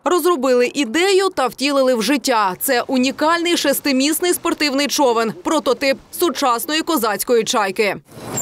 Розробили ідею та втілили в життя. Це унікальний шестимісний спортивний човен – прототип сучасної козацької чайки.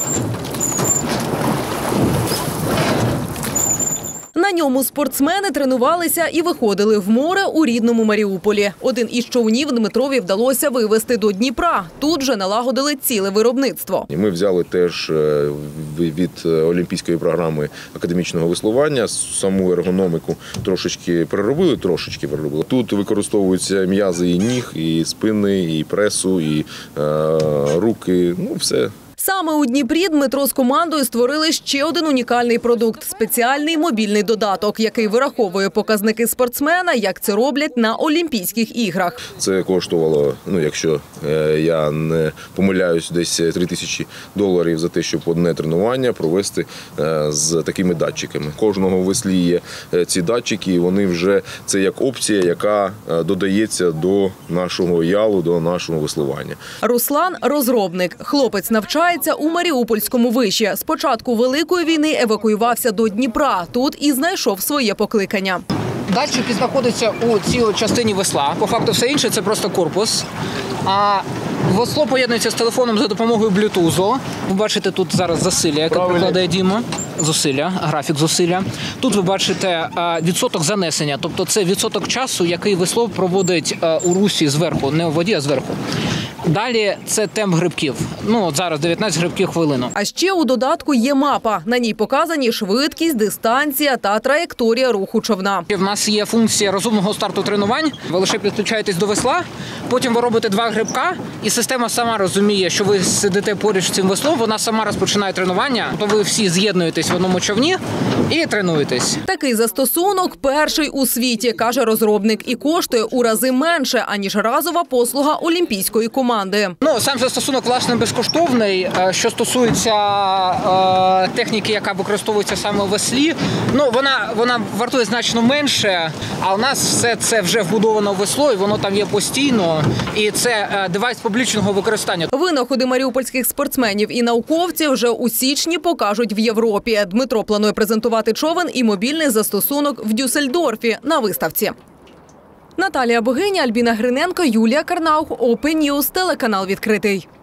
На ньому спортсмени тренувалися і виходили в море у рідному Маріуполі. Один із човнів Дмитрові вдалося вивезти до Дніпра. Тут же налагодили ціле виробництво. Ми взяли теж від олімпійської програми академічного веслування, саму ергономіку трошечки переробили. Тут використовуються м'язи і ніг, і спини, і пресу, і руки, все. Саме у Дніпрі Дмитро з командою створили ще один унікальний продукт – спеціальний мобільний додаток, який вираховує показники спортсмена, як це роблять на Олімпійських іграх. Це коштувало, якщо я не помиляюсь, десь $3000 за те, щоб одне тренування провести з такими датчиками. Кожного в веслі є ці датчики, і вони вже це як опція, яка додається до нашого ялу, до нашого веслування. Руслан – розробник. Хлопець навчається у Маріупольському виші. З початку Великої війни евакуювався до Дніпра. Тут і знайшов своє покликання. Датчики знаходяться у цій частині весла. По факту все інше – це просто корпус. А весло поєднується з телефоном за допомогою блютузу. Ви бачите тут зараз засилля, яке прикладає Діма. Зусилля, графік зусилля. Тут ви бачите відсоток занесення, тобто це відсоток часу, який весло проводить у русі зверху, не у воді, а зверху. Далі це темп грибків. Зараз 19 грибків хвилину. А ще у додатку є мапа. На ній показані швидкість, дистанція та траєкторія руху човна. В нас є функція розумного старту тренувань. Ви лише підключаєтесь до весла, потім ви робите 2 грибка, і система сама розуміє, що ви сидите поруч з цим веслом, вона сама розпочинає тренування, то ви всі з'єднуєтесь в одному човні і тренуєтесь. Такий застосунок перший у світі, каже розробник, і коштує у рази менше, аніж разова послуга олімпійської команди. Сам застосунок, власне, безкоштовний. Що стосується техніки, яка використовується саме у веслі, вона вартує значно менше, а у нас все це вже вбудовано в весло, і воно там є постійно, і це девайс публічного використання. Винаходи маріупольських спортсменів і науковців вже у січні покажуть в Європі. Дмитро планує презентувати човен і мобільний застосунок в Дюссельдорфі на виставці. Наталія Богиня, Альбіна Гриненко, Юлія Карнаух, Open News, телеканал «Відкритий».